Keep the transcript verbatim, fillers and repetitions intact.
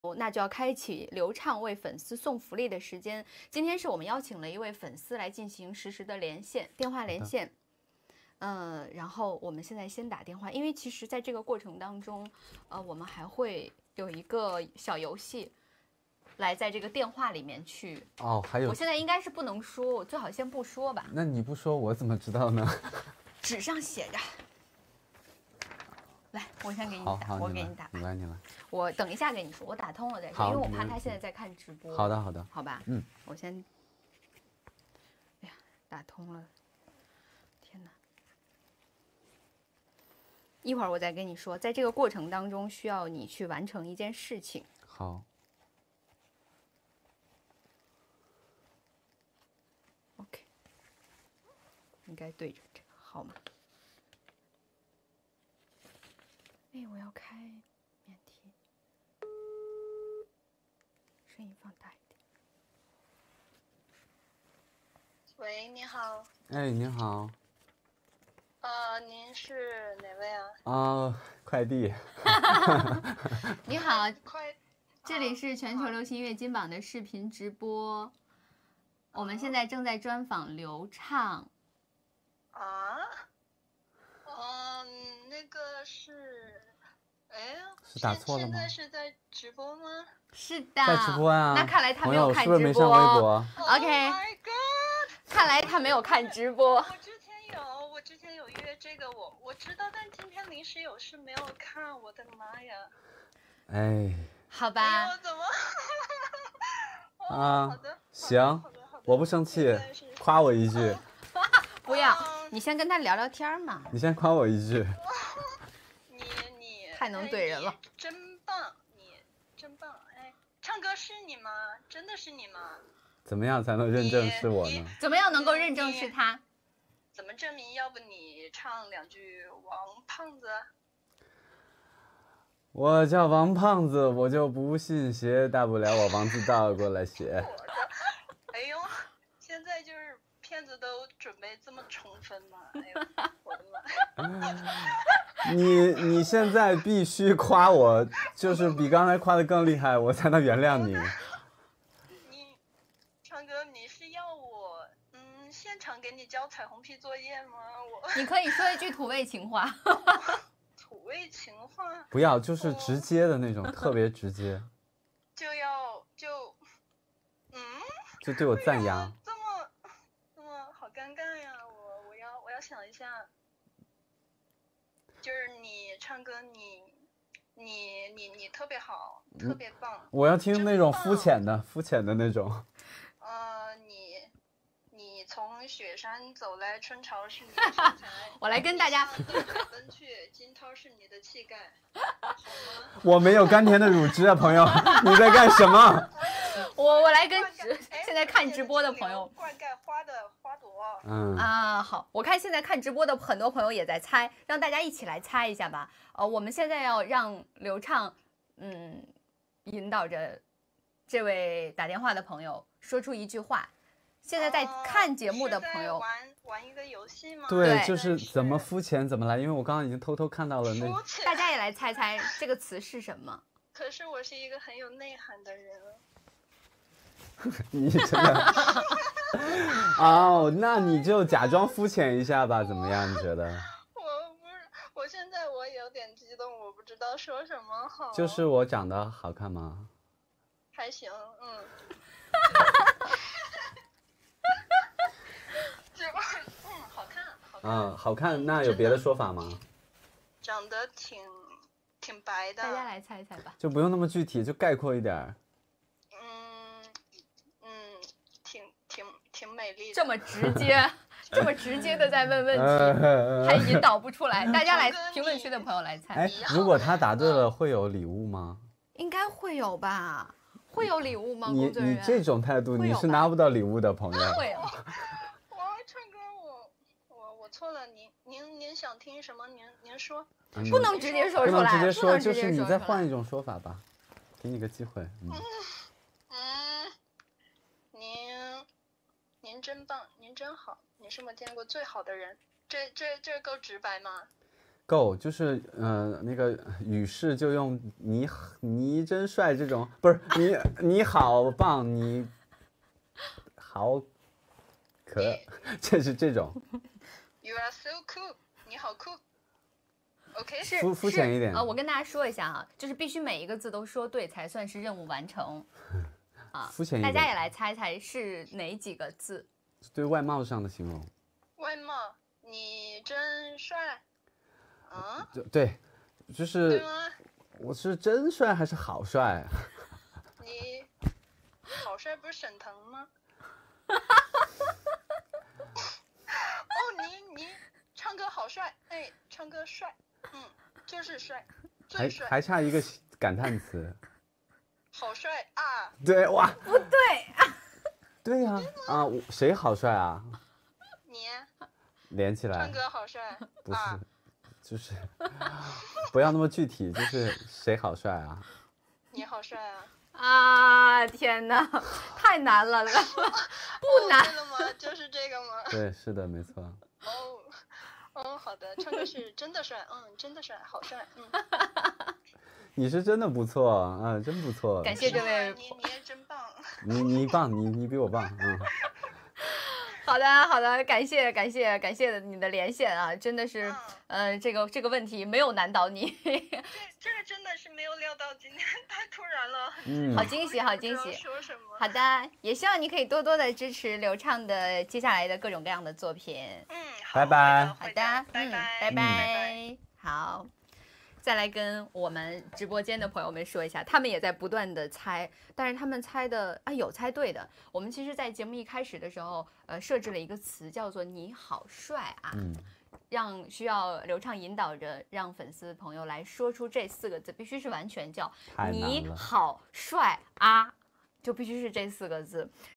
那就要开启流畅为粉丝送福利的时间。今天是我们邀请了一位粉丝来进行实时的连线，电话连线。嗯，然后我们现在先打电话，因为其实在这个过程当中，呃，我们还会有一个小游戏，来在这个电话里面去。 哦，还有， 我现在应该是不能说，我最好先不说吧。 那你不说我怎么知道呢？ 纸上写着。来，我先给你打， 好好， 我给你打。 你来，你来。 我等一下给你说，我打通了再说，因为我怕他现在在看直播。 好的，好的， 好吧。 嗯， 我先。哎呀，打通了！天哪！一会儿我再跟你说，在这个过程当中需要你去完成一件事情。 好。 OK。应该对着这个号码。哎，我要开免提，声音放大一点。 喂，你好。 哎，你好。 呃，您是哪位啊？ 啊、呃，快递。 你好， 快， 这里是全球流行音乐金榜的视频直播，我们现在正在专访刘畅。 啊？嗯，那个是，哎， 是打错了吗？ 现在是在直播吗？ 是的， 在直播啊。 那看来他没有看直播。 朋友是不是没上微博 ？OK。 Oh my god！ 看来他没有看直播。 我之前有，我之前有约这个，我我知道，但今天临时有事没有看，我的妈呀！ 哎。 好吧。 哎呦，怎么？ 啊， 哦、好的， 行， 好的好的我不生气，夸我一句。 不要，你先跟他聊聊天嘛。 你先夸我一句。 你你太能怼人了， 真棒，你真棒！哎，唱歌是你吗？真的是你吗？ 怎么样才能认证是我呢？ 怎么样能够认证是他？ 怎么证明？要不你唱两句《王胖子》。 我叫王胖子，我就不信邪，大不了我王字倒过来写。 我的，哎呦，现在就是骗子都准备这么充分吗？哎呦，我的妈！ 你你现在必须夸我，就是比刚才夸的更厉害，我才能原谅你。 你，唱歌，你是要我嗯现场给你交彩虹屁作业吗？我。 你可以说一句土味情话。 土味情话。 不要，就是直接的那种，哦、特别直接。 就要就，嗯。 就对我赞扬。 这么，这么好尴尬呀！我我要我要想一下。就是你唱歌你，你你你你特别好，特别棒。 我要听那种肤浅的、肤浅的那种。 呃，你你从雪山走来，春潮是你的身材。 我来跟大家。 奔去，金涛是你的气概，好吗？ 我没有甘甜的乳汁啊，朋友，你在干什么？ 我我来跟现在看直播的朋友。 灌溉花的花朵。 嗯啊，好，我看现在看直播的很多朋友也在猜，让大家一起来猜一下吧。呃，我们现在要让刘畅，嗯，引导着这位打电话的朋友说出一句话。现在在看节目的朋友， 哦、玩玩一个游戏吗？ 对，对就是怎么肤浅怎么来，因为我刚刚已经偷偷看到了那。 大家也来猜猜这个词是什么？ 可是我是一个很有内涵的人。 你真的哦，那你就假装肤浅一下吧，怎么样？你觉得？ 我不是，我现在我也有点激动，我不知道说什么好。 就是我长得好看吗？ 还行，嗯。就嗯，好看，好看。 嗯，好看。那有别的说法吗？ 长得挺挺白的。 大家来猜一猜吧。 就不用那么具体，就概括一点。 挺美丽的， 这么直接，这么直接的在问问题，还引导不出来。大家来评论区的朋友来猜。 哎，如果他答对了，会有礼物吗？ 应该会有吧？会有礼物吗？ 你你这种态度，你是拿不到礼物的，朋友。 会有。 我唱歌，我我我错了，您您您想听什么？您您说。 不能直接说出来， 不能直接说， 就是你再换一种说法吧，给你个机会。嗯。 嗯，您。您真棒，您真好，您是我见过最好的人。这这这够直白吗？ 够，就是呃那个语式就用你你真帅这种，不是你你好棒，你好可，这是这种 You are so cool，你好酷。OK， 是肤肤浅一点啊、呃我跟大家说一下啊，就是必须每一个字都说对才算是任务完成啊。 肤浅一点大家也来猜猜是哪几个字？ 对外貌上的形容。 外貌，你真帅。嗯， 就对，就对是吗？ 我是真帅还是好帅？ 你好帅，不是沈腾吗？哦，你你唱歌好帅，哎，唱歌帅，嗯，就是帅， 还最帅， 还差一个感叹词。 好帅啊！ 对，哇， 不对， 对呀、啊，我谁好帅啊？ 你连起来唱歌好帅不是啊！， 就是不要那么具体，就是谁好帅啊？ 你好帅啊！ 啊！天哪，太难了，不哦难。 真的吗？就是这个吗？ 对，是的，没错。 哦，哦，好的，唱歌是真的帅，嗯，真的帅，好帅，嗯。 你是真的不错，啊，真不错。 感谢这是吗位你你也真棒。 你你棒，你你比我棒，嗯。 好的，好的，感谢感谢感谢你的连线啊，真的是，呃，这个这个问题没有难倒你， 这这个真的是没有料到，今天太突然了。 嗯好惊喜，好惊不知道喜。 说什么？ 好的，也希望你可以多多的支持刘畅的接下来的各种各样的作品。 嗯，好拜拜好的， 会的，拜嗯， 拜， 拜拜拜，好。再来跟我们直播间的朋友们说一下，他们也在不断的猜，但是他们猜的啊有猜对的。我们其实，在节目一开始的时候，呃，设置了一个词叫做“你好帅啊”， 嗯， 让需要刘畅引导着，让粉丝朋友来说出这四个字，必须是完全叫“ 太难你了好帅啊”。就必须是这四个字，